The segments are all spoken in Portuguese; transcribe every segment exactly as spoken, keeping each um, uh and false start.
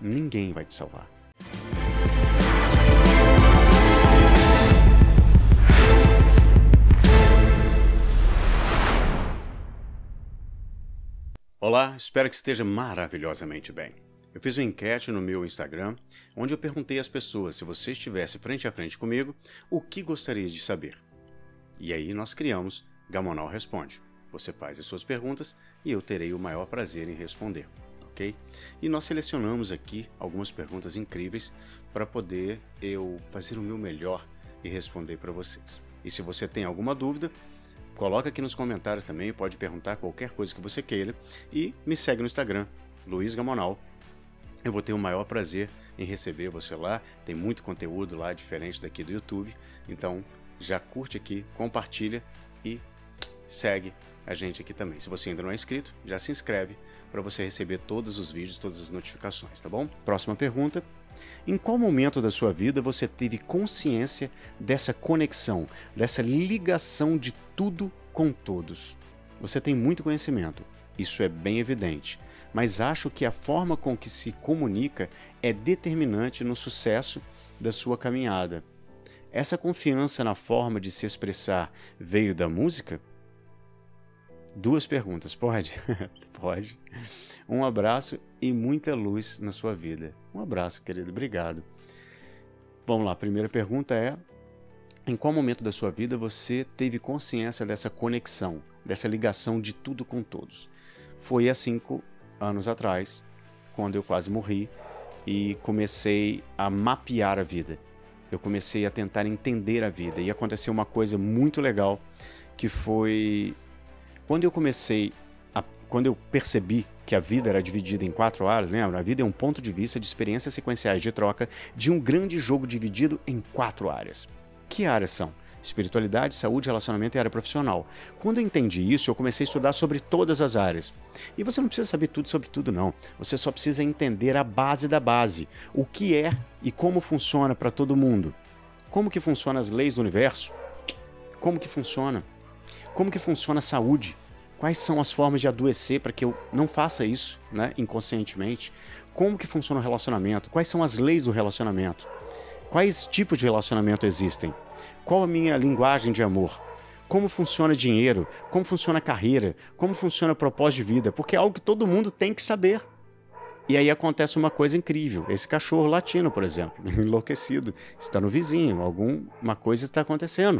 ninguém vai te salvar. Olá, espero que esteja maravilhosamente bem. Eu fiz uma enquete no meu Instagram, onde eu perguntei às pessoas se você estivesse frente a frente comigo, o que gostaria de saber. E aí nós criamos Gamonal Responde. Você faz as suas perguntas e eu terei o maior prazer em responder, ok? E nós selecionamos aqui algumas perguntas incríveis para poder eu fazer o meu melhor e responder para vocês. E se você tem alguma dúvida, coloca aqui nos comentários também, pode perguntar qualquer coisa que você queira e me segue no Instagram, Luiz Gamonal. Eu vou ter o maior prazer em receber você lá, tem muito conteúdo lá diferente daqui do YouTube, então já curte aqui, compartilha e segue a gente aqui também. Se você ainda não é inscrito, já se inscreve para você receber todos os vídeos, todas as notificações, tá bom? Próxima pergunta. Em qual momento da sua vida você teve consciência dessa conexão, dessa ligação de tudo com todos? Você tem muito conhecimento, isso é bem evidente, mas acho que a forma com que se comunica é determinante no sucesso da sua caminhada. Essa confiança na forma de se expressar veio da música? Duas perguntas, pode? Pode. Um abraço e muita luz na sua vida. Um abraço, querido. Obrigado. Vamos lá, a primeira pergunta é: em qual momento da sua vida você teve consciência dessa conexão, dessa ligação de tudo com todos? Foi há cinco anos atrás, quando eu quase morri e comecei a mapear a vida. Eu comecei a tentar entender a vida e aconteceu uma coisa muito legal, que foi quando eu comecei, a, quando eu percebi que a vida era dividida em quatro áreas, lembra? A vida é um ponto de vista de experiências sequenciais de troca de um grande jogo dividido em quatro áreas. Que áreas são? Espiritualidade, saúde, relacionamento e área profissional. Quando eu entendi isso, eu comecei a estudar sobre todas as áreas. E você não precisa saber tudo sobre tudo, não. Você só precisa entender a base da base. O que é e como funciona para todo mundo. Como que funcionam as leis do universo? Como que funciona? Como que funciona a saúde? Quais são as formas de adoecer para que eu não faça isso, né, inconscientemente? Como que funciona o relacionamento? Quais são as leis do relacionamento? Quais tipos de relacionamento existem? Qual a minha linguagem de amor? Como funciona dinheiro? Como funciona a carreira? Como funciona o propósito de vida? Porque é algo que todo mundo tem que saber. E aí acontece uma coisa incrível. Esse cachorro latino, por exemplo, enlouquecido, está no vizinho, alguma coisa está acontecendo.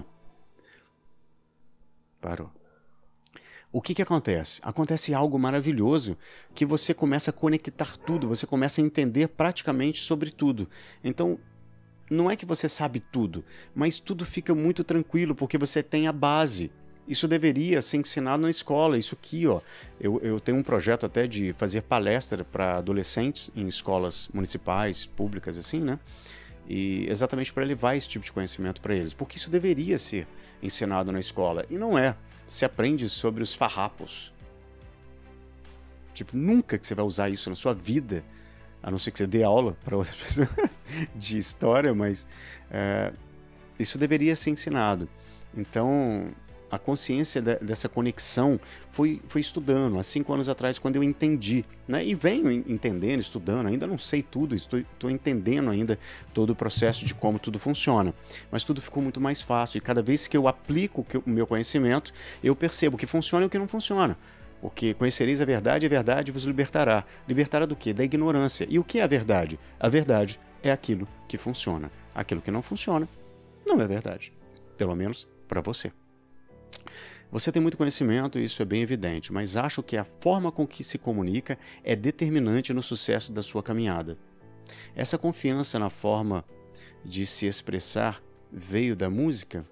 Parou. O que que acontece? Acontece algo maravilhoso, que você começa a conectar tudo, você começa a entender praticamente sobre tudo. Então, não é que você sabe tudo, mas tudo fica muito tranquilo, porque você tem a base. Isso deveria ser ensinado na escola, isso aqui, ó. Eu, eu tenho um projeto até de fazer palestra para adolescentes em escolas municipais, públicas, assim, né? E exatamente para levar esse tipo de conhecimento para eles, porque isso deveria ser ensinado na escola, e não é. Se aprende sobre os farrapos. Tipo, nunca que você vai usar isso na sua vida, a não ser que você dê aula para outras pessoas de história, mas é, isso deveria ser ensinado. Então, a consciência de, dessa conexão foi, foi estudando, há cinco anos atrás, quando eu entendi, né? E venho entendendo, estudando, ainda não sei tudo, estou, estou entendendo ainda todo o processo de como tudo funciona, mas tudo ficou muito mais fácil, e cada vez que eu aplico o meu conhecimento, eu percebo o que funciona e o que não funciona. Porque conhecereis a verdade e a verdade vos libertará. Libertará do quê? Da ignorância. E o que é a verdade? A verdade é aquilo que funciona. Aquilo que não funciona não é verdade. Pelo menos para você. Você tem muito conhecimento, isso é bem evidente, mas acho que a forma com que se comunica é determinante no sucesso da sua caminhada. Essa confiança na forma de se expressar veio da música?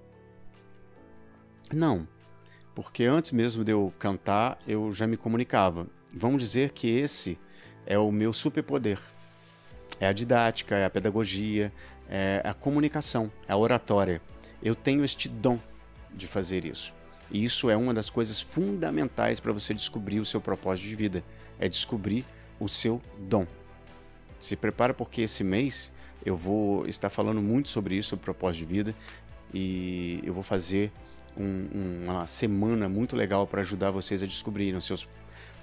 Não. Porque antes mesmo de eu cantar, eu já me comunicava. Vamos dizer que esse é o meu superpoder. É a didática, é a pedagogia, é a comunicação, é a oratória. Eu tenho este dom de fazer isso. E isso é uma das coisas fundamentais para você descobrir o seu propósito de vida. É descobrir o seu dom. Se prepara, porque esse mês eu vou estar falando muito sobre isso, sobre propósito de vida. E eu vou fazer um, uma semana muito legal para ajudar vocês a descobrirem os seus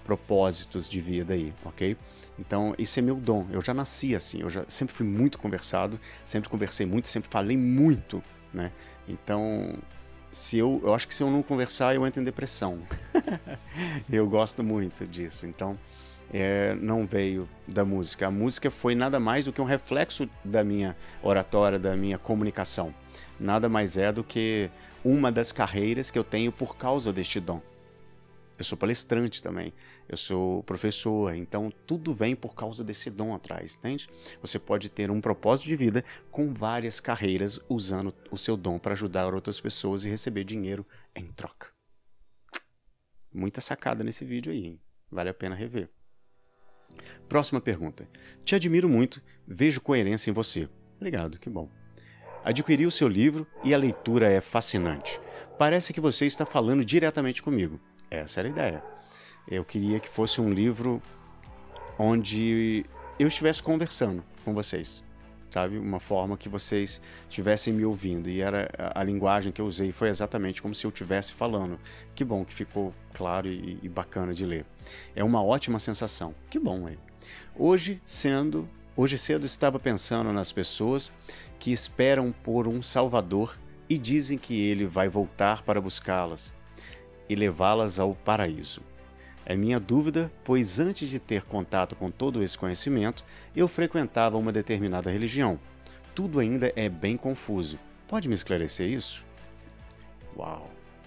propósitos de vida aí, ok? Então, esse é meu dom. Eu já nasci assim, eu já sempre fui muito conversado, sempre conversei muito, sempre falei muito, né? Então, se eu, eu acho que se eu não conversar, eu entro em depressão. Eu gosto muito disso. Então, é, não veio da música. A música foi nada mais do que um reflexo da minha oratória, da minha comunicação. Nada mais é do que uma das carreiras que eu tenho por causa deste dom. Eu sou palestrante também, eu sou professor, então tudo vem por causa desse dom atrás, entende? Você pode ter um propósito de vida com várias carreiras usando o seu dom para ajudar outras pessoas e receber dinheiro em troca. Muita sacada nesse vídeo aí, hein? Vale a pena rever. Próxima pergunta. Te admiro muito, vejo coerência em você. Obrigado, que bom. Adquiri o seu livro e a leitura é fascinante. Parece que você está falando diretamente comigo. Essa era a ideia. Eu queria que fosse um livro onde eu estivesse conversando com vocês, sabe? Uma forma que vocês estivessem me ouvindo. E era a, a linguagem que eu usei foi exatamente como se eu estivesse falando. Que bom que ficou claro e, e bacana de ler. É uma ótima sensação. Que bom, hein? Hoje, sendo, hoje cedo estava pensando nas pessoas que esperam por um Salvador e dizem que ele vai voltar para buscá-las e levá-las ao paraíso. É minha dúvida, pois antes de ter contato com todo esse conhecimento, eu frequentava uma determinada religião. Tudo ainda é bem confuso. Pode me esclarecer isso? Uau!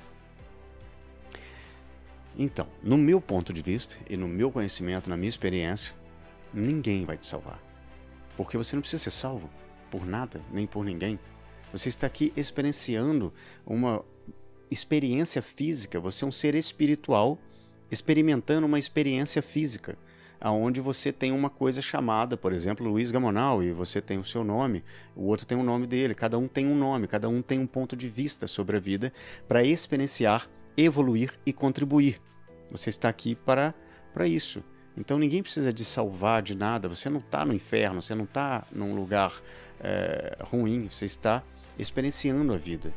Então, no meu ponto de vista e no meu conhecimento, na minha experiência, ninguém vai te salvar. Porque você não precisa ser salvo por nada, nem por ninguém. Você está aqui experienciando uma experiência física, você é um ser espiritual experimentando uma experiência física, aonde você tem uma coisa chamada, por exemplo, Luiz Gamonal, e você tem o seu nome, o outro tem o nome dele, cada um tem um nome, cada um tem um ponto de vista sobre a vida para experienciar, evoluir e contribuir. Você está aqui para, para isso. Então ninguém precisa de salvar de nada, você não está no inferno, você não está num lugar é, ruim, você está experienciando a vida.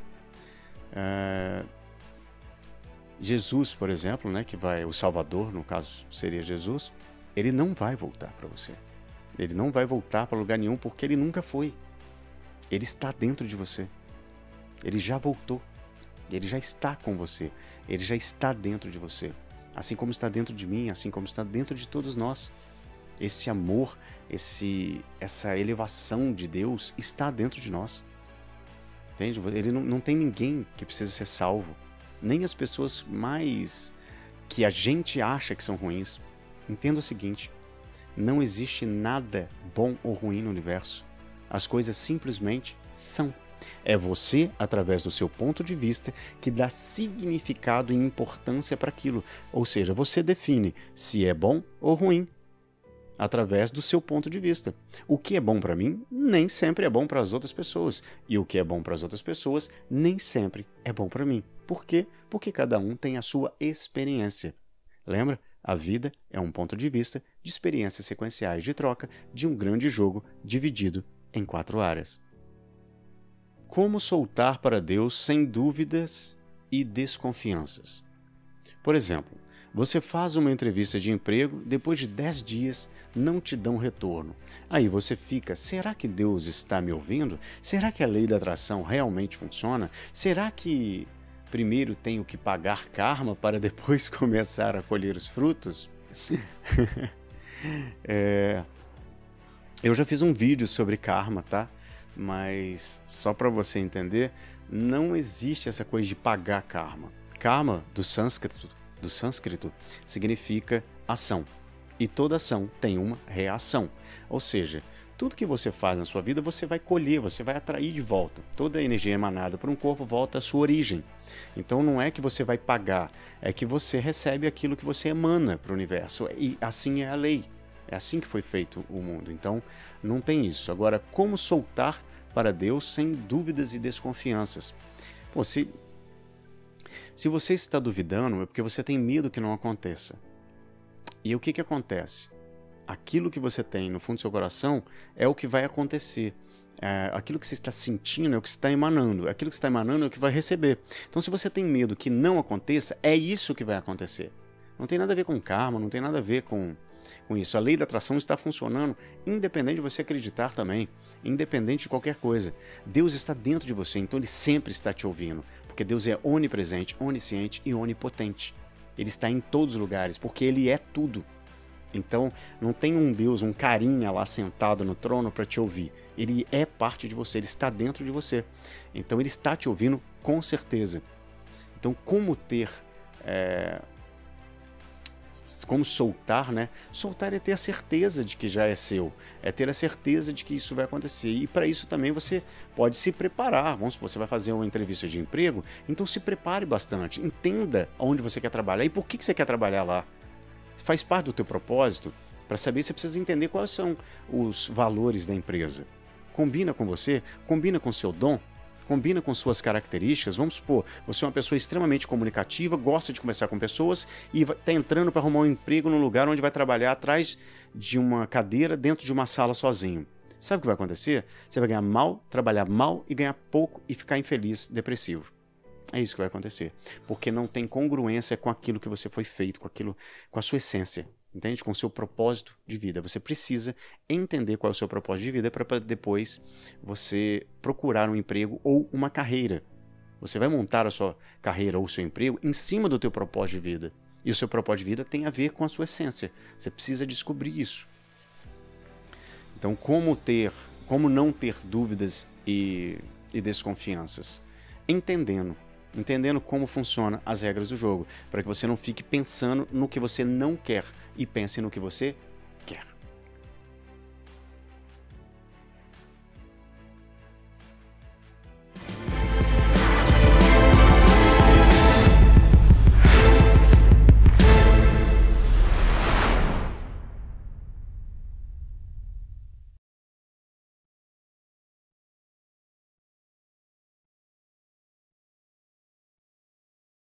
Uh, Jesus, por exemplo, né, que vai, o Salvador, no caso seria Jesus, ele não vai voltar para você. Ele não vai voltar para lugar nenhum porque ele nunca foi. Ele está dentro de você. Ele já voltou. Ele já está com você. Ele já está dentro de você. Assim como está dentro de mim, assim como está dentro de todos nós. Esse amor, esse, essa elevação de Deus está dentro de nós. Entende? Ele não, não tem ninguém que precisa ser salvo. Nem as pessoas mais que a gente acha que são ruins. Entenda o seguinte, não existe nada bom ou ruim no universo. As coisas simplesmente são. É você, através do seu ponto de vista, que dá significado e importância para aquilo. Ou seja, você define se é bom ou ruim, através do seu ponto de vista. O que é bom para mim, nem sempre é bom para as outras pessoas. E o que é bom para as outras pessoas, nem sempre é bom para mim. Por quê? Porque cada um tem a sua experiência. Lembra? A vida é um ponto de vista de experiências sequenciais de troca de um grande jogo dividido em quatro áreas. Como soltar para Deus sem dúvidas e desconfianças? Por exemplo, você faz uma entrevista de emprego, depois de dez dias não te dão retorno. Aí você fica, será que Deus está me ouvindo? Será que a lei da atração realmente funciona? Será que primeiro tenho que pagar karma para depois começar a colher os frutos? é... Eu já fiz um vídeo sobre karma, tá? Mas só para você entender, não existe essa coisa de pagar karma. Karma, do sânscrito, do sânscrito significa ação. E toda ação tem uma reação. Ou seja, tudo que você faz na sua vida, você vai colher, você vai atrair de volta. Toda a energia emanada por um corpo volta à sua origem. Então não é que você vai pagar, é que você recebe aquilo que você emana para o universo. E assim é a lei. É assim que foi feito o mundo. Então não tem isso. Agora, como soltar para Deus sem dúvidas e desconfianças? Pô, se... Se você está duvidando, é porque você tem medo que não aconteça. E o que que acontece? Aquilo que você tem no fundo do seu coração é o que vai acontecer. É, aquilo que você está sentindo é o que você está emanando. Aquilo que você está emanando é o que vai receber. Então, se você tem medo que não aconteça, é isso que vai acontecer. Não tem nada a ver com karma, não tem nada a ver com, com isso. A lei da atração está funcionando independente de você acreditar também, independente de qualquer coisa. Deus está dentro de você, então Ele sempre está te ouvindo, porque Deus é onipresente, onisciente e onipotente. Ele está em todos os lugares, porque Ele é tudo. Então, não tem um Deus, um carinha lá sentado no trono para te ouvir. Ele é parte de você, Ele está dentro de você. Então, Ele está te ouvindo com certeza. Então, como ter... É... Como soltar, né? Soltar é ter a certeza de que já é seu. É ter a certeza de que isso vai acontecer. E para isso também você pode se preparar. Vamos supor, você vai fazer uma entrevista de emprego, então se prepare bastante. Entenda onde você quer trabalhar e por que você quer trabalhar lá. Faz parte do teu propósito. Para saber, você precisa entender quais são os valores da empresa. Combina com você, combina com o seu dom, combina com suas características. Vamos supor, você é uma pessoa extremamente comunicativa, gosta de conversar com pessoas e está entrando para arrumar um emprego num lugar onde vai trabalhar atrás de uma cadeira dentro de uma sala sozinho. Sabe o que vai acontecer? Você vai ganhar mal, trabalhar mal e ganhar pouco e ficar infeliz, depressivo. É isso que vai acontecer, porque não tem congruência com aquilo que você foi feito, com aquilo, com a sua essência, entende? Com o seu propósito de vida. Você precisa entender qual é o seu propósito de vida para depois você procurar um emprego ou uma carreira. Você vai montar a sua carreira ou o seu emprego em cima do teu propósito de vida. E o seu propósito de vida tem a ver com a sua essência. Você precisa descobrir isso. Então, como ter, como não ter dúvidas e, e desconfianças? Entendendo. Entendendo como funcionam as regras do jogo, para que você não fique pensando no que você não quer e pense no que você